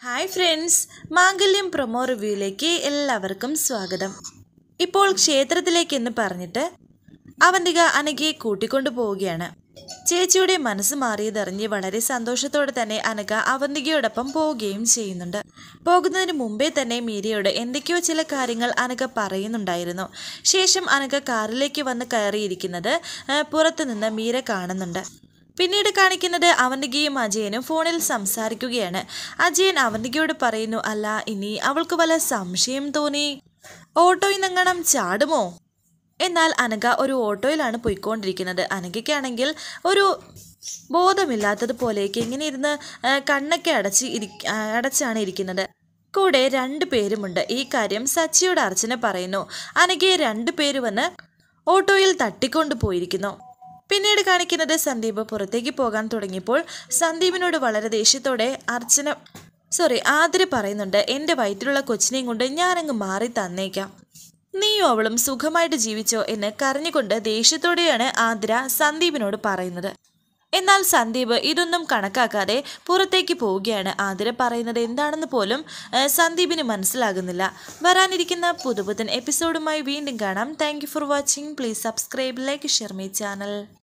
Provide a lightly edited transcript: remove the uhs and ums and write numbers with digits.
Hi friends, Mangalyam promo റിവ്യൂയിലേക്ക് എല്ലാവർക്കും സ്വാഗതം. ഇപ്പോൾ ക്ഷേത്രത്തിലേക്കെന്ന് പറഞ്ഞിട്ട് അവന്തിക അനഘയെ കൂട്ടിക്കൊണ്ടു പോവുകയാണ്. ചേച്ചിയുടെ മനസ്സ് മാറിയതറിഞ്ഞ് വളരെ സന്തോഷത്തോടെ തന്നെ അനഘ അവന്തികയോടൊപ്പം പോവുകയും ചെയ്യുന്നുണ്ട്. പോകുന്നതിന് മുമ്പേ തന്നെ മീരയോട് എന്തൊക്കെയോ ചില കാര്യങ്ങൾ അനഘ പറയുന്നുണ്ടായിരുന്നു. ശേഷം അനഘ കാറിലേക്ക് വന്ന് കയറിയിരിക്കുന്നത് പുറത്തുനിന്ന് മീര കാണുന്നുണ്ട്. പിന്നീട് കാണിക്കുന്നത് അവന്തികയും അജയനും ഫോണിൽ സംസാരിക്കുകയാണ്. അജയൻ അവന്തികയോട് പറയുന്നു, അല്ല ഇനി അവൾക്ക് വല്ല സംശയം തോന്നി ഓട്ടോയിൽ നിന്നെങ്ങണം ചാടുമോ? എന്നാൽ അനഘ ഒരു ഓട്ടോയിലാണ് പോയിക്കൊണ്ടിരിക്കുന്നത്. അനഘയ്ക്കാണെങ്കിൽ ഒരു ബോധമില്ലാത്തതുപോലെയൊക്കെ ഇങ്ങനെ ഇരുന്ന് കണ്ണൊക്കെ അടച്ചാണ് ഇരിക്കുന്നത്. കൂടെ 2 പേരുമുണ്ട്. ഈ കാര്യം സച്ചിയോട് അർച്ചന പറയുന്നു. അനഘയെ 2 പേര് വന്ന് ഓട്ടോയിൽ തട്ടിക്കൊണ്ടു പോയിരിക്കുന്നു. പിന്നീട് കാണിക്കുന്നത് സന്ദീപ് പുറത്തേക്ക് പോകാൻ തുടങ്ങിയപ്പോൾ സന്ദീപിനോട് വളരെ ദേഷ്യത്തോടെ ആതിര പറയുന്നുണ്ട്, എൻ്റെ വയറ്റിലുള്ള കൊച്ചിനെയും കൊണ്ട് ഞാനങ്ങ് മാറി തന്നേക്കാം, നീയും അവളും സുഖമായിട്ട് ജീവിച്ചോ എന്ന് കരഞ്ഞുകൊണ്ട് ദേഷ്യത്തോടെയാണ് ആതിര സന്ദീപിനോട് പറയുന്നത്. എന്നാൽ സന്ദീപ് ഇതൊന്നും കണക്കാക്കാതെ പുറത്തേക്ക് പോവുകയാണ്. ആതിര പറയുന്നത് എന്താണെന്ന് പോലും സന്ദീപിന് മനസ്സിലാകുന്നില്ല. വരാനിരിക്കുന്ന പുതുപുത്തൻ എപ്പിസോഡുമായി വീണ്ടും കാണാം. Thank you for watching. Please subscribe, like, share my channel.